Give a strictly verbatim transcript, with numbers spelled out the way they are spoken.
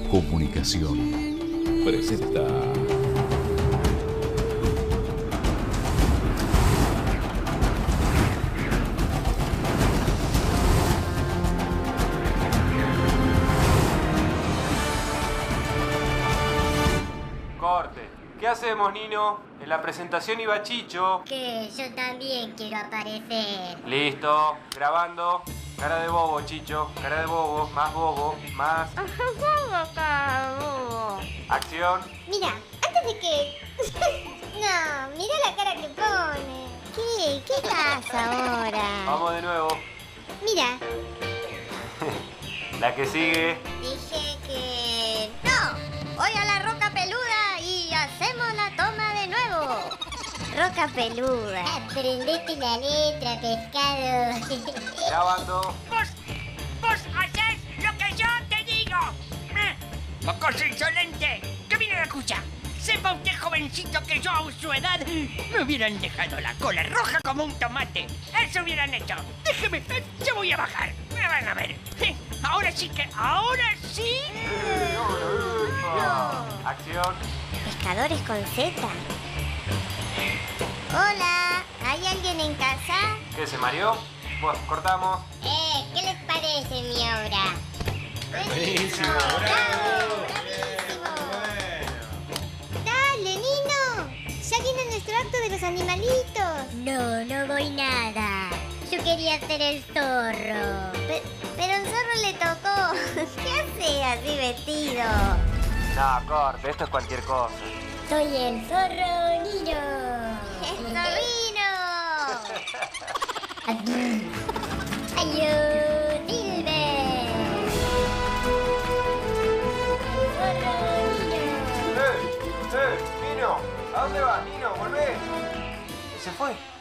Comunicación presenta. Corte. ¿Qué hacemos, Nino? En la presentación iba Chicho. Que yo también quiero aparecer. Listo. Grabando. Cara de bobo, Chicho. Cara de bobo. Más bobo. Más. Acción. Mira, antes de que... No, mira la cara que pone. ¿Qué? ¿Qué pasa ahora? Vamos de nuevo. Mira, La que sigue. dije que... ¡No! Voy a la roca peluda y hacemos la toma de nuevo. Roca peluda. Aprendete la letra, pescado. Grabando. ¡Vos! ¡Vos hacés lo que yo te digo! ¿Eh? ¡Mocoso insolente! ¡Que viene la cucha! Sepa usted, jovencito, que yo a su edad me hubieran dejado la cola roja como un tomate. ¡Eso hubieran hecho! ¡Déjeme! eh, ¡Yo voy a bajar! ¡Me van a ver! Eh, ¡Ahora sí que... ¡Ahora sí! Acción. Pescadores con Z. Hola, ¿hay alguien en casa? ¿Qué se mareó? Bueno, cortamos. Eh, ¿qué les parece mi obra? Buenísimo. ¡Bravo! ¡Bravísimo! ¡Dale, Nino! ¡Ya viene nuestro acto de los animalitos! No, no voy nada. Yo quería ser el zorro. Pe- pero el zorro le tocó. ¿Qué hace así vestido? No, corte. Esto es cualquier cosa. Soy el zorro Nino. ¡El zorrino! ¡Adiós, Dilber! ¡Zorro Nino! ¡Eh! ¡Eh! ¡Nino! ¿A dónde vas, Nino? ¡Volvé! Se fue.